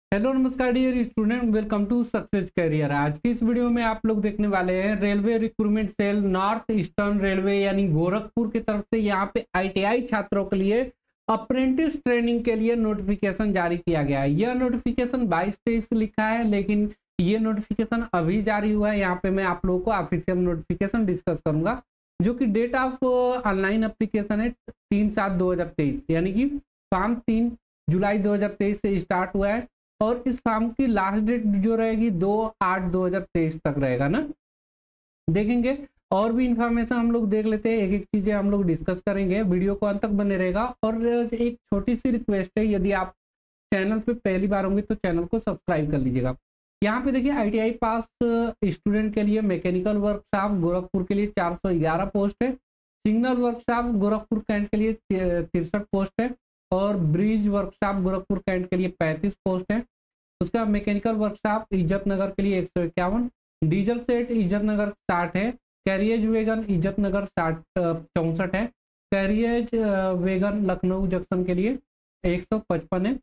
Hello नमस्कार dear student, welcome to success career. आज की इस वीडियो में आप लोग देखने वाले हैं railway recruitment cell North Eastern Railway यानी गोरखपुर की तरफ से यहाँ पे आईटीआई छात्रों के लिए अप्रेंटिस ट्रेनिंग के लिए नोटिफिकेशन जारी किया गया है। यह नोटिफिकेशन 22-23 लिखा है, लेकिन ये नोटिफिकेशन अभी जारी हुआ है। यहाँ पे मैं आप लोगों को ऑफिशियल नोटिफिकेशन डिस्कस करूंगा, जो कि डेट ऑफ ऑनलाइन अप्लीकेशन है 3/7/2023, यानी कि फॉर्म 3 जुलाई 2023 से स्टार्ट हुआ है और इस फॉर्म की लास्ट डेट जो रहेगी 2/8/2023 तक रहेगा ना। देखेंगे और भी इंफॉर्मेशन हम लोग देख लेते हैं, एक एक चीजें हम लोग डिस्कस करेंगे। वीडियो को अंत तक बने रहेगा। और एक छोटी सी रिक्वेस्ट है, यदि आप चैनल पे पहली बार होंगे तो चैनल को सब्सक्राइब कर लीजिएगा। यहाँ पे देखिए आईटीआई पास स्टूडेंट के लिए मैकेनिकल वर्कशॉप गोरखपुर के लिए 411 पोस्ट है। सिग्नल वर्कशॉप गोरखपुर कैंट के लिए 63 पोस्ट है और ब्रिज वर्कशॉप गोरखपुर कैंट के लिए 35 पोस्ट है। उसका मैकेनिकल वर्कशॉप इज्जत नगर के लिए 151, डीजल सेट इज्जत नगर 60 है, कैरियज वेगन इज्जत नगर 64 है, कैरियज वेगन लखनऊ जंक्शन के लिए 155 है,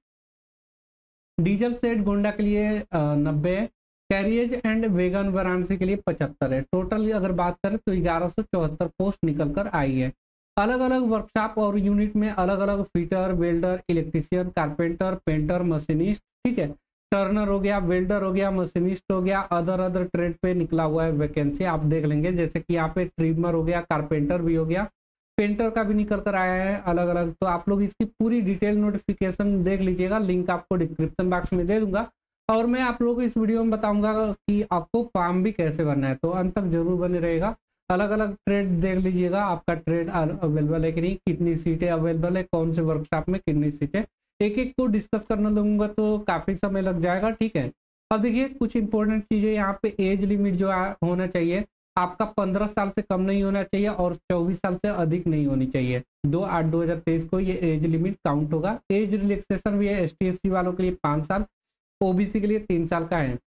डीजल सेट गोंडा के लिए 90 है, कैरियज एंड वेगन वाराणसी के लिए 75 है। टोटल अगर बात करें तो 1174 पोस्ट निकल कर आई है। अलग अलग वर्कशॉप और यूनिट में अलग अलग fitter, welder, electrician, carpenter, painter, machinist, ठीक है, टर्नर हो गया, वेल्डर हो गया, मशीनिस्ट हो गया, अदर ट्रेड पे निकला हुआ है वैकेंसी। आप देख लेंगे जैसे कि यहाँ पे ट्रिमर हो गया, कारपेंटर भी हो गया, पेंटर का भी निकल कर आया है अलग अलग। तो आप लोग इसकी पूरी डिटेल नोटिफिकेशन देख लीजिएगा, लिंक आपको डिस्क्रिप्शन बॉक्स में दे दूंगा। और मैं आप लोगों को इस वीडियो में बताऊंगा कि आपको फॉर्म भी कैसे भरना है, तो अंत तक जरूर बने रहेगा। अलग अलग ट्रेड देख लीजिएगा, आपका ट्रेड अवेलेबल है कि नहीं, कितनी सीटें अवेलेबल है, कौन से वर्कशॉप में कितनी सीटें, एक एक को डिस्कस करना दूंगा तो काफी समय लग जाएगा, ठीक है। अब देखिए कुछ इंपॉर्टेंट चीजें यहाँ पे, एज लिमिट जो होना चाहिए आपका 15 साल से कम नहीं होना चाहिए और 24 साल से अधिक नहीं होनी चाहिए। 2/8/2023 को ये एज लिमिट काउंट होगा। एज रिलैक्सेशन भी है ST/SC वालों के लिए 5 साल, ओबीसी के लिए 3 साल का है।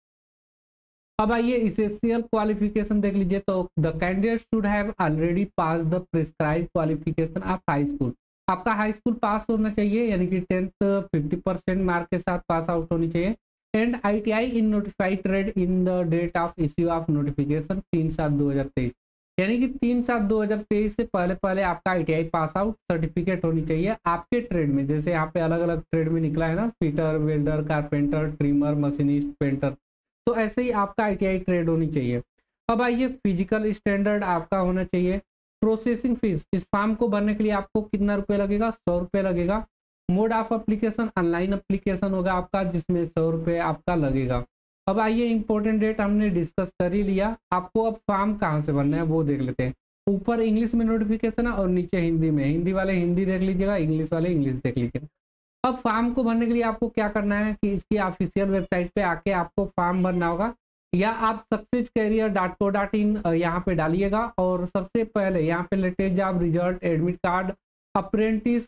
अब आइए इसेंशियल क्वालिफिकेशन देख लीजिए। तो the candidate should have already pass the prescribe qualification of high school. आपका हाई स्कूल पास होना चाहिए, यानी कि 10th 50% मार्क के साथ पास आउट होनी चाहिए। And ITI in notified trade in the date of issue of notification 3/7/2023, यानी कि 3/7/2023 से पहले पहले आपका आईटीआई पास आउट सर्टिफिकेट होनी चाहिए आपके ट्रेड में। जैसे यहाँ पे अलग अलग ट्रेड में निकला है ना, fitter, welder, carpenter, trimmer, machinist, painter, तो ऐसे ही आपका आईटीआई ट्रेड होनी चाहिए। अब आइए फिजिकल स्टैंडर्ड आपका होना चाहिए। प्रोसेसिंग फीस, इस फॉर्म को भरने के लिए आपको कितना रुपये लगेगा, 100 रुपये लगेगा। Mode of application online application होगा आपका, जिसमें 100 रुपये आपका लगेगा। अब आइए इंपॉर्टेंट डेट हमने डिस्कस कर ही लिया, आपको अब फॉर्म कहाँ से भरना है वो देख लेते हैं। ऊपर इंग्लिश में नोटिफिकेशन है और नीचे हिंदी में। हिंदी वाले हिंदी देख लीजिएगा, इंग्लिश वाले इंग्लिश देख लीजिएगा। अब फॉर्म को भरने के लिए आपको क्या करना है कि इसकी ऑफिशियल वेबसाइट पे आके आपको फॉर्म भरना होगा, या आप successcareer.co.in यहाँ पे डालिएगा। और सबसे पहले यहाँ पे latest job, result, admit card, apprentice,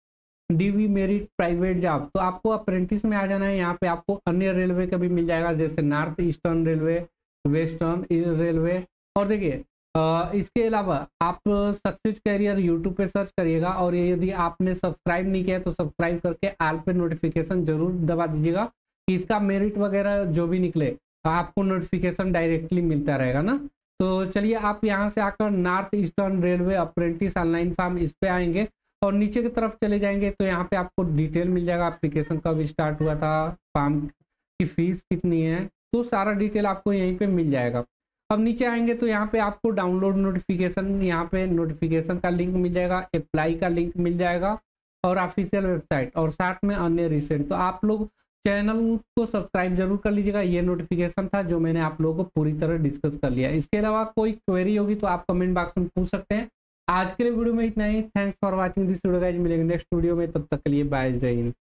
DV, merit, private job, तो आपको अप्रेंटिस में आ जाना है। यहाँ पे आपको अन्य रेलवे का भी मिल जाएगा, जैसे North Eastern Railway, Western Railway. और देखिए इसके अलावा आप सक्सेस कैरियर यूट्यूब पे सर्च करिएगा, और ये यदि आपने सब्सक्राइब नहीं किया तो सब्सक्राइब करके आल पे नोटिफिकेशन जरूर दबा दीजिएगा, कि इसका मेरिट वगैरह जो भी निकले आपको नोटिफिकेशन डायरेक्टली मिलता रहेगा ना। तो चलिए आप यहाँ से आकर North Eastern Railway apprentice online form, इस पे आएंगे और नीचे की तरफ चले जाएंगे तो यहाँ पे आपको डिटेल मिल जाएगा, एप्लीकेशन कब स्टार्ट हुआ था, फॉर्म की फीस कितनी है, तो सारा डिटेल आपको यहीं पे मिल जाएगा। अब नीचे आएंगे तो यहाँ पे आपको डाउनलोड नोटिफिकेशन, यहाँ पे नोटिफिकेशन का लिंक मिल जाएगा, अप्लाई का लिंक मिल जाएगा और ऑफिशियल वेबसाइट, और साथ में अन्य रिसेंट। तो आप लोग चैनल को सब्सक्राइब जरूर कर लीजिएगा। ये नोटिफिकेशन था जो मैंने आप लोगों को पूरी तरह डिस्कस कर लिया। इसके अलावा कोई क्वेरी होगी तो आप कमेंट बॉक्स में पूछ सकते हैं। आज के लिए वीडियो में इतना ही। Thanks for watching this video guys, मिलेंगे नेक्स्ट वीडियो में, तब तक के लिए बाय, जय हिंद।